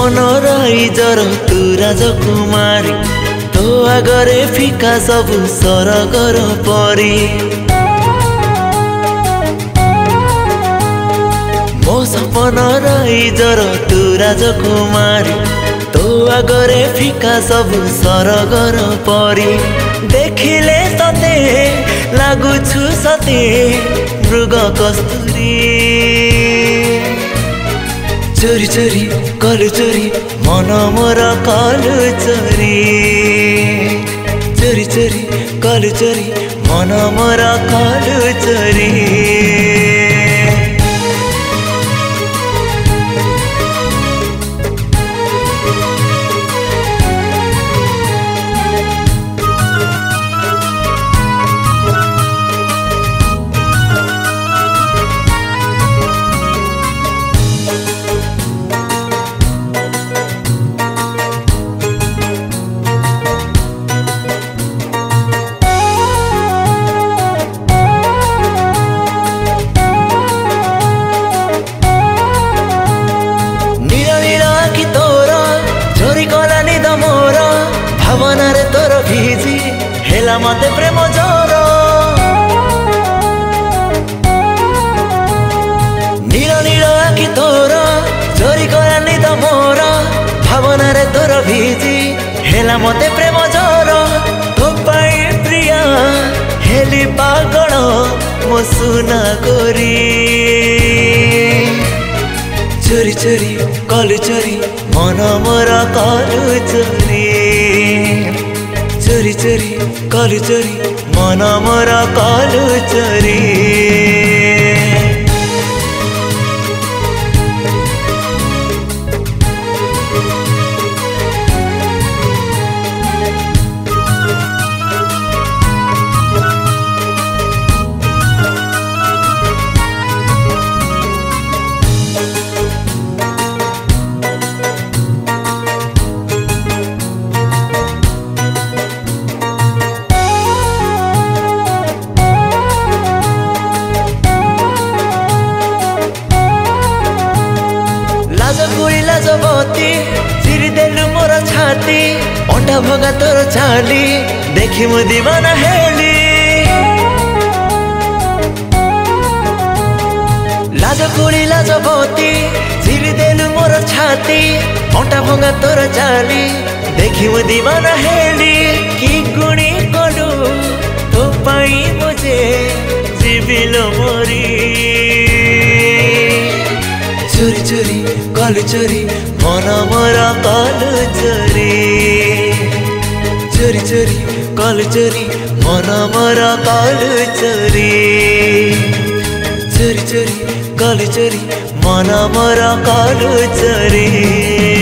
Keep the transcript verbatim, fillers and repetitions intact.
सपन riser तू राजकुमारी तो आगरे फिका सबु सरगर परी मो सपन राइजर तू राजकुमारी तो आगरे फिका सबु सरगर परी देखिले तते लागुछु सते मृग कस्तूरी चोरी चोरी कलु चोरी मन मोर कलु चोरी चोरी चोरी कलु चोरी मन मोर कलु चोरी भावना रे तोर भिजी हेला मते प्रेम जोर नील नील आखि तोर चोरी करानी तो मोर भावना रे तोर भिजी हेला मते प्रेम जोर तो पाई प्रिया हेली पागल मो सुना गोरी चोरी चोरी कलु चोरी मन मोर कलु चोरी चोरी चोरी कलु चोरी मन मोर कलु चोरी लाजबती चिरी देलु मोर छाती अंडा भगा तोर चाली देखी मु दीवाना हेली लाजकुड़ी लाजबती चिरी देलु मोर छाती अंडा भगा तोर चाली देखी मु दीवाना हेली की गुणी कलु तो पाई मुझे जीविलो मोरी चोरी चोरी कलु चोरी मन मोर कलु चोरी चोरी चोरी कलु चोरी मन मोर कलु चोरी चोरी चोरी कलु चोरी मन मोर कलु चोरी।